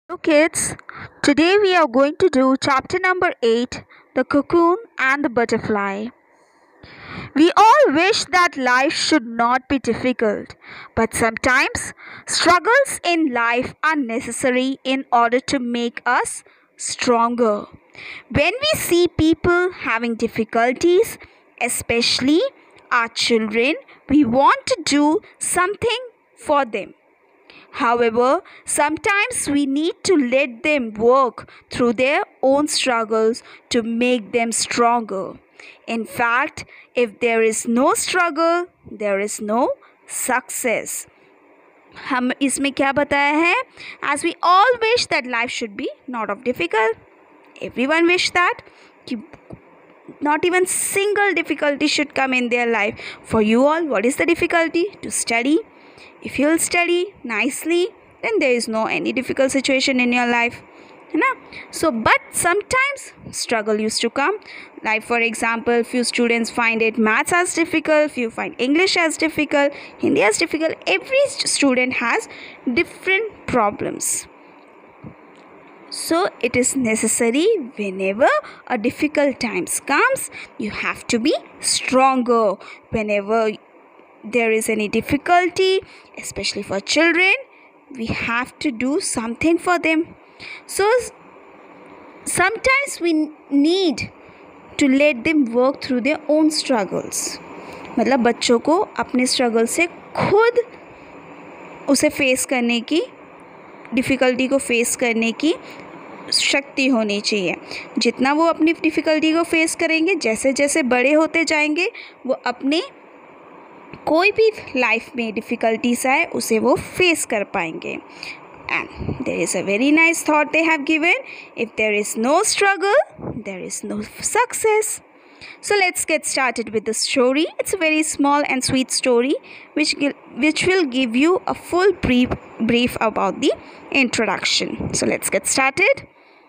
Hello kids, today we are going to do chapter number 8, The Cocoon and the Butterfly. We all wish that life should not be difficult, but sometimes struggles in life are necessary in order to make us stronger. When we see people having difficulties, especially our children, we want to do something for them. However, sometimes we need to let them work through their own struggles to make them stronger. In fact, if there is no struggle, there is no success. हम इसमें क्या बताया है? As we all wish that life should be not of difficult. Everyone wish that कि not even single difficulty should come in their life. For you all, what is the difficulty? To study. If you'll study nicely, then there is no any difficult situation in your life. So but sometimes struggle used to come, like for example, few students find it maths as difficult, few find English as difficult, Hindi as difficult. Every student has different problems. So it is necessary whenever a difficult times comes, you have to be stronger. Whenever there is any difficulty, especially for children, we have to do something for them. So sometimes we need to let them work through their own struggles. मतलब बच्चों को अपने struggle से खुद उसे face करने की, difficulty को फेस करने की शक्ति होनी चाहिए. जितना वो अपनी डिफ़िकल्टी को फेस करेंगे, जैसे जैसे बड़े होते जाएंगे, वो अपने कोई भी लाइफ में डिफ़िकल्टीज आए उसे वो फेस कर पाएंगे. And there is a very nice thought they have given. If there is no struggle, there is no success. So let's get started with the story. It's a very small and sweet story which will give you a full brief about the introduction. So let's get started.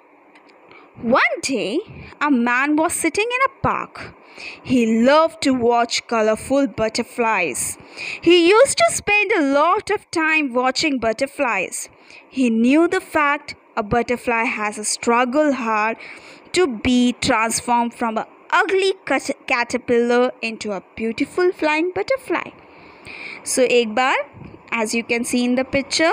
One day, a man was sitting in a park. He loved to watch colorful butterflies. He used to spend a lot of time watching butterflies. He knew the fact a butterfly has a struggle hard to be transformed from an ugly caterpillar into a beautiful flying butterfly. So एक बार, as you can see in the picture,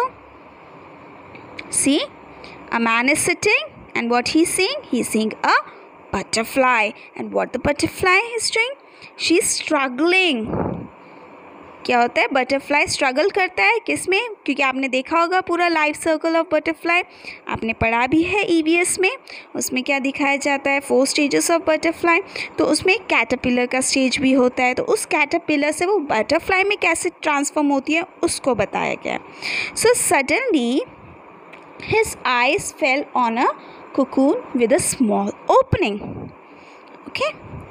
see, a man is sitting, and what he's seeing? He's seeing a butterfly. And what the butterfly is doing? She's struggling. क्या होता है? Butterfly struggle करता है किस में? क्योंकि आपने देखा होगा पूरा लाइफ सर्कल ऑफ बटरफ्लाई, आपने पढ़ा भी है ईवीएस में. उसमें क्या दिखाया जाता है? 4 स्टेजेस ऑफ बटरफ्लाई. तो उसमें कैटरपिलर का स्टेज भी होता है. तो उस कैटरपिलर से वो बटरफ्लाई में कैसे ट्रांसफॉर्म होती है उसको बताया गया. So suddenly his eyes fell on a cocoon with a small opening. Okay.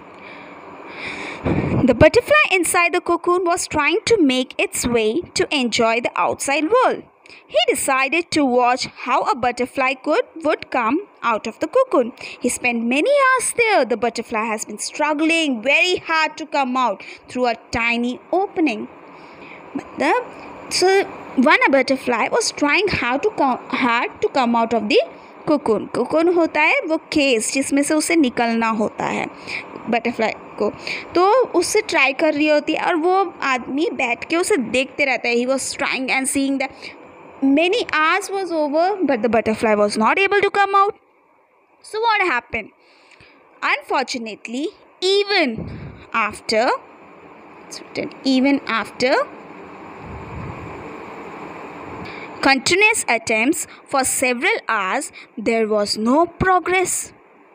The butterfly inside the cocoon was trying to make its way to enjoy the outside world. He decided to watch how a butterfly would come out of the cocoon. He spent many hours there. The butterfly has been struggling very hard to come out through a tiny opening. So one butterfly was trying hard to come out of the cocoon. Cocoon होता है वो case जिसमें से उसे निकलना होता है butterfly को. तो उससे ट्राई कर रही होती है और वो आदमी बैठ के उसे देखते रहता है. He was trying and seeing that many hours was over, but the butterfly was not able to come out. So what happened? Unfortunately, even after continuous attempts for several hours, there was no progress.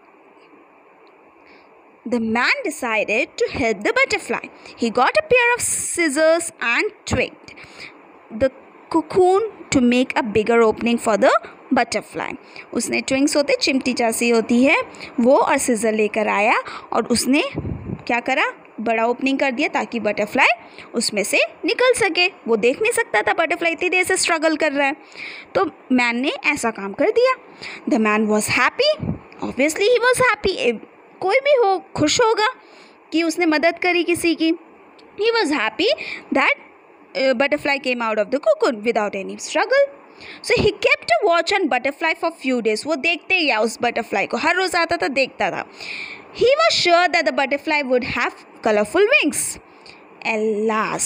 The man decided to help the butterfly. He got a pair of scissors and twigged the cocoon to make a bigger opening for the butterfly. उसने ट्विंग्स होते, चिमटी जैसी होती है वो, और scissor लेकर आया और उसने क्या करा? बड़ा ओपनिंग कर दिया ताकि बटरफ्लाई उसमें से निकल सके. वो देख नहीं सकता था बटरफ्लाई इतनी देर से स्ट्रगल कर रहा है. तो मैन ने ऐसा काम कर दिया. The man was happy. Obviously he was happy. कोई भी हो खुश होगा कि उसने मदद करी किसी की. He was happy that butterfly came out of the cocoon without any struggle. So he kept a watch on butterfly for few days. वो देखते गया उस butterfly को, हर रोज़ आता था देखता था. He was sure that the butterfly would have colorful wings. Alas,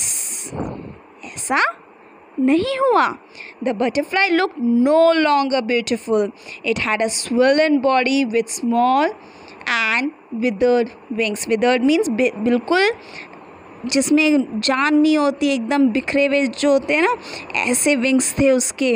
ऐसा नहीं हुआ. The butterfly looked no longer beautiful. It had a swollen body with small and withered wings. Withered means बिल्कुल जिसमें जान नहीं होती, एकदम बिखरे हुए जो होते हैं ना, ऐसे विंग्स थे उसके.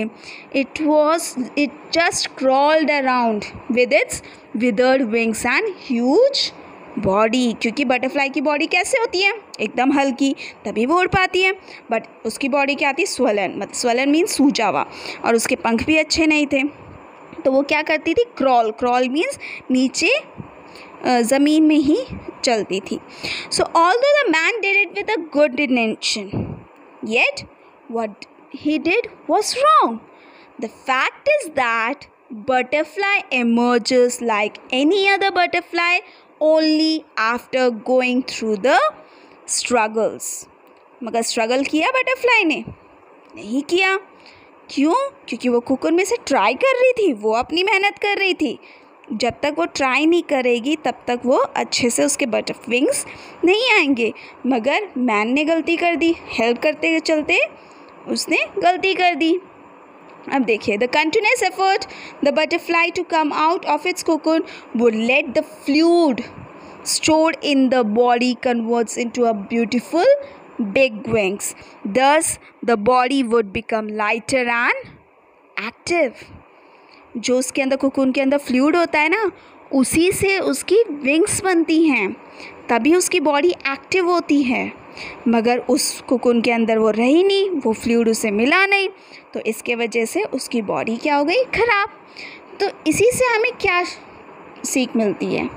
It just crawled around with its withered wings and huge body. क्योंकि बटरफ्लाई की बॉडी कैसे होती है, एकदम हल्की, तभी वो उड़ पाती है. बट उसकी बॉडी क्या आती है, स्वलन. मतलब स्वलन मीन्स सूजा हुआ, और उसके पंख भी अच्छे नहीं थे. तो वो क्या करती थी, क्रॉल मीन्स नीचे ज़मीन में ही चलती थी. So although the man did it with a good intention, yet what he did was wrong. The fact is that butterfly emerges like any other butterfly only after going through the struggles. मगर struggle किया butterfly ने, नहीं किया. क्यों? क्योंकि वो cocoon में से ट्राई कर रही थी, वो अपनी मेहनत कर रही थी. जब तक वो ट्राई नहीं करेगी तब तक वो अच्छे से उसके विंग्स नहीं आएंगे. मगर मैन ने गलती कर दी, हेल्प करते चलते उसने गलती कर दी. अब देखिए, the continuous effort the butterfly to come out of its cocoon would let the fluid stored in the body converts into a beautiful big wings. Thus the body would become lighter and active. जो उसके अंदर cocoon के अंदर fluid होता है ना, उसी से उसकी विंग्स बनती हैं, तभी उसकी बॉडी एक्टिव होती है. मगर उस कोकून के अंदर वो रही नहीं, वो फ्लूइड उसे मिला नहीं, तो इसके वजह से उसकी बॉडी क्या हो गई, खराब. तो इसी से हमें क्या सीख मिलती है,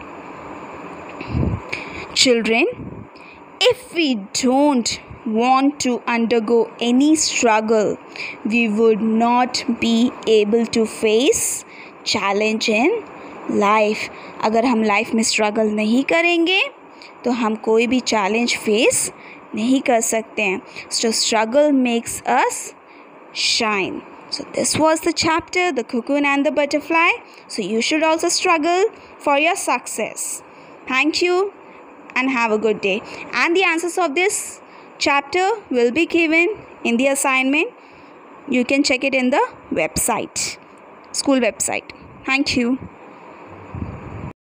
children? If we don't want to undergo any struggle, we would not be able to face challenge in life. अगर हम लाइफ में स्ट्रगल नहीं करेंगे तो हम कोई भी चैलेंज फेस नहीं कर सकते हैं. So struggle makes us shine. So this was the chapter, the cocoon and the butterfly. So you should also struggle for your success. Thank you and have a good day. And the answers of this chapter will be given in the assignment. You can check it in the website, school website. Thank you.